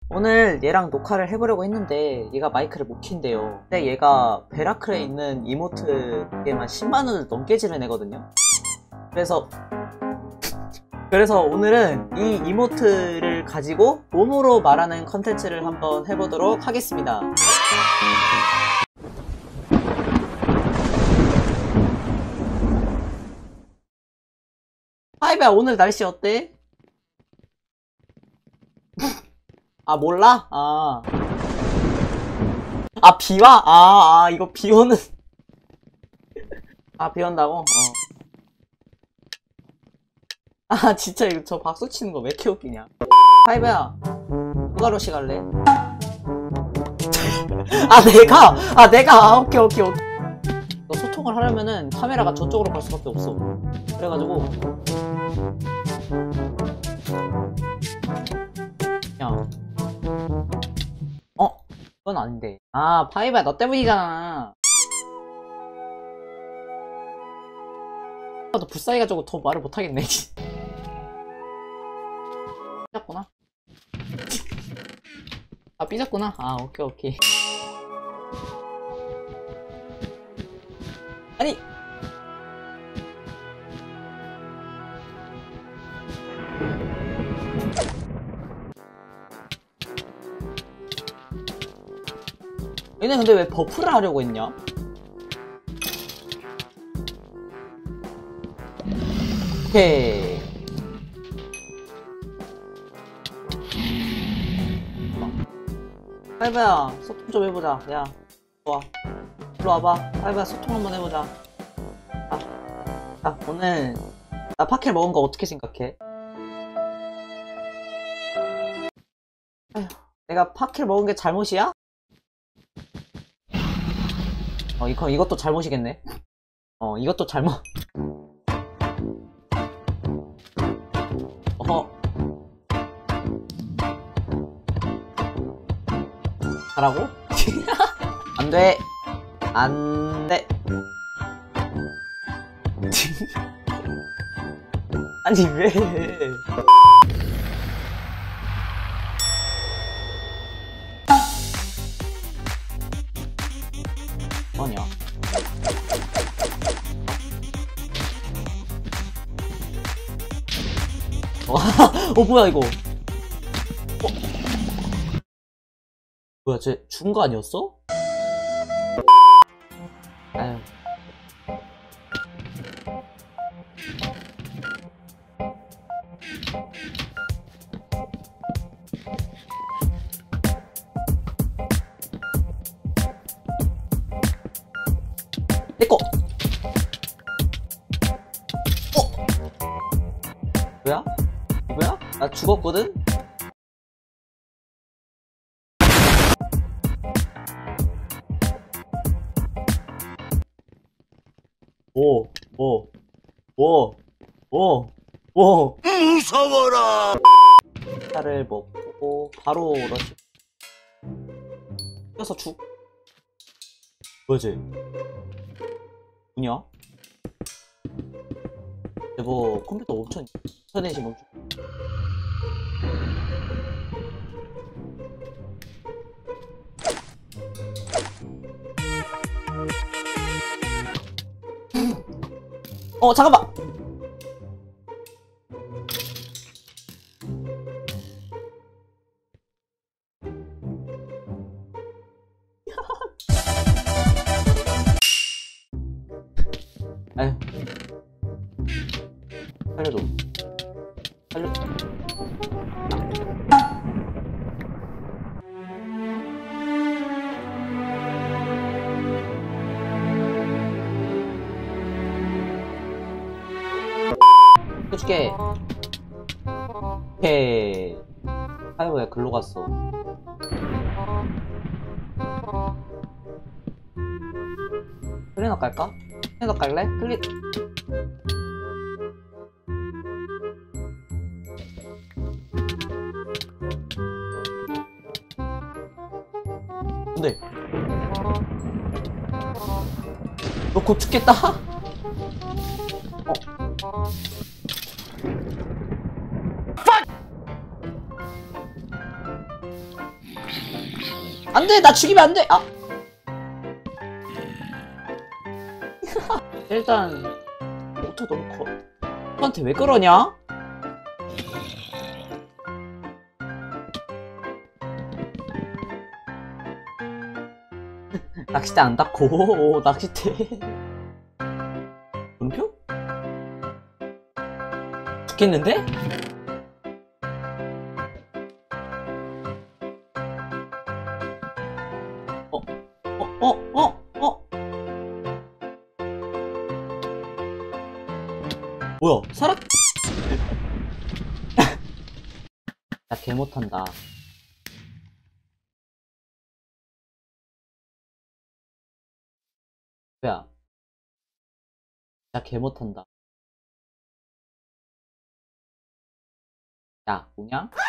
오늘 얘랑 녹화를 해보려고 했는데 얘가 마이크를 못 킨대요. 근데 얘가 베라클에 있는 이모트에만 10만원을 넘게 지른 애거든요. 그래서 오늘은 이 이모트를 가지고 몸으로 말하는 컨텐츠를 한번 해보도록 하겠습니다. 하이브야, 오늘 날씨 어때? 아, 몰라? 비와? 이거 비 오는. 비 온다고? 진짜 이거 저 박수 치는 거 왜 이렇게 웃기냐? 하이브야, 누가 러시 갈래? 오케이. 너 소통을 하려면은 카메라가 저쪽으로 갈 수밖에 없어. 그래가지고. 야. 그건 아닌데. 파이브야, 너 때문이잖아. 너 불쌍해가지고 더 말을 못하겠네. 삐졌구나. 삐졌구나. 오케이. 아니! 얘네 근데 왜 버프를 하려고 했냐? 오케이. 하이브야, 소통 좀 해보자. 야, 좋아. 일로 와봐. 하이브야, 소통 한번 해보자. 오늘 나 파켈 먹은 거 어떻게 생각해? 아휴, 내가 파켈 먹은 게 잘못이야? 이것도 잘못이겠네. 이것도 잘못. 가라고? 안돼. 아니 왜? 뭐냐? 뭐야 이거? 뭐야, 쟤 죽은 거 아니었어? 아유. 내꺼! 뭐야? 이거야? 나 죽었거든? 무서워라! 차를 먹고, 바로 러시. 뛰어서 뭐지? 뭐냐? 뭐, 컴퓨터 엄청, 인터넷이 멈추. 잠깐만! 아휴. 살려줘. 해줄게. 오케이. 하이브 왜 글로 갔어? 클리너 깔까? 클리너 깔래? 근데 너 곧 죽겠다? 안돼 나 죽이면 안돼. 아 일단 모터 너무 커. 너한테 왜 그러냐? 낚싯대 안 닫고 오, 낚싯대 물음표? 죽겠는데? 어? 어? 어? 어? 어? 뭐야 살았.. 나 개 못한다. 뭐야 나 개 못한다. 야 뭐냐?